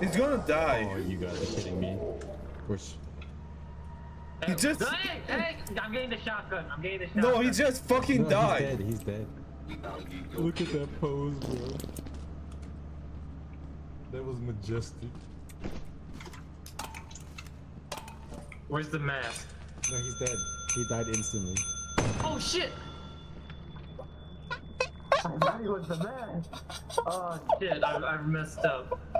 He's gonna die. Oh, you guys are kidding me. Which... He just... Hey, I'm getting the shotgun. No, he just fucking died. He's dead. Look at that pose, bro. That was majestic. Where's the mask? No, he's dead. He died instantly. Oh shit! I thought he was the mask. Oh shit, I messed up.